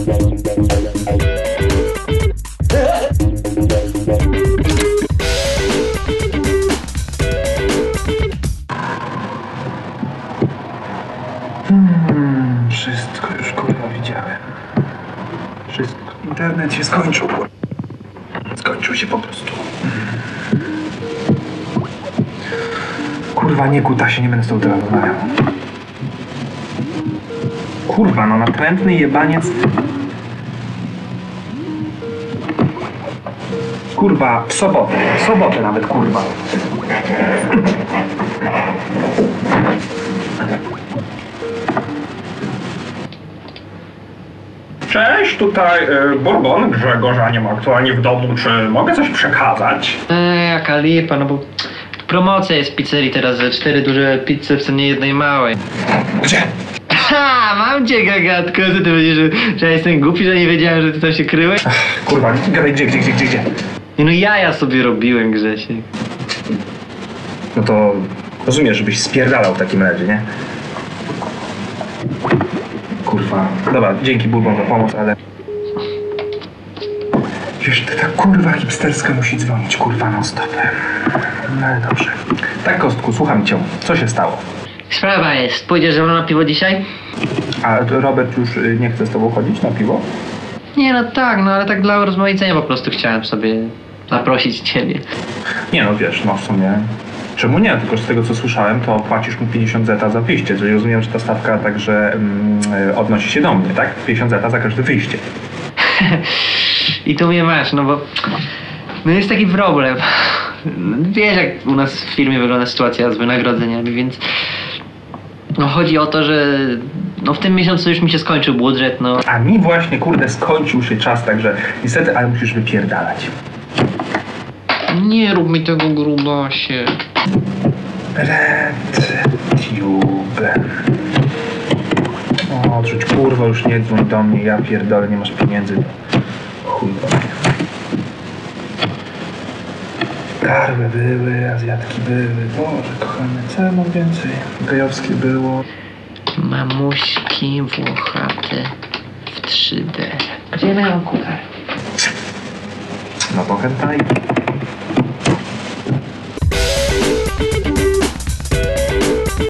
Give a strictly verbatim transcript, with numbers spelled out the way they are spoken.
Hmm, wszystko już kurwa widziałem. Wszystko. Internet się skończył. Skończył się po prostu. Kurwa, nie kuta się, nie będę z tobą teraz rozmawiał. Kurwa, no natrętny jebaniec. Kurwa, w sobotę. W sobotę nawet, kurwa. Cześć, tutaj y, Bourbon, Grzegorz, a nie ma aktualnie w domu, czy mogę coś przekazać? Eee, jaka lipa, no bo promocja jest w pizzerii teraz, że cztery duże pizze w cenie jednej małej. Gdzie? Ha, mam cię, gagatko, co ty będziesz, że, że ja jestem głupi, że nie wiedziałem, że ty tam się kryłeś? Ach, kurwa, gadaj, gdzie, gdzie, gdzie, gdzie, gdzie? Nie no, jaja sobie robiłem, Grzesiek. No to rozumiesz, żebyś spierdalał w takim razie, nie? Kurwa, dobra, dzięki Bourbon za pomoc, ale... Wiesz, to ta kurwa hipsterska musi dzwonić, kurwa, non stopem. No ale dobrze. Tak, Kostku, słucham cię. Co się stało? Sprawa jest, pójdziesz ze mną na piwo dzisiaj? A Robert już y, nie chce z tobą chodzić na piwo? Nie no tak, no ale tak dla urozmaicenia po prostu chciałem sobie zaprosić ciebie. Nie no, wiesz, no w sumie... Czemu nie? Tylko z tego co słyszałem, to płacisz mu pięćdziesiąt zeta za wyjście, czyli rozumiem, że ta stawka także mm, odnosi się do mnie, tak? pięćdziesiąt zeta za każde wyjście. I tu mnie masz, no bo no jest taki problem. Wiesz, jak u nas w firmie wygląda sytuacja z wynagrodzeniami, więc no chodzi o to, że no w tym miesiącu już mi się skończył budżet, no. A mi właśnie, kurde, skończył się czas, także niestety, ale musisz wypierdalać. Nie rób mi tego, grubasie. RedTube. O, odrzuć, kurwa, już nie dzwoń do mnie, ja pierdolę, nie masz pieniędzy. Chuj do mnie. Karły były, Azjatki były, Boże kochany, co ja mam więcej? Gejowskie było. Mamuśki włochate w trzy D. Gdzie miałam kuchar? No to hentai.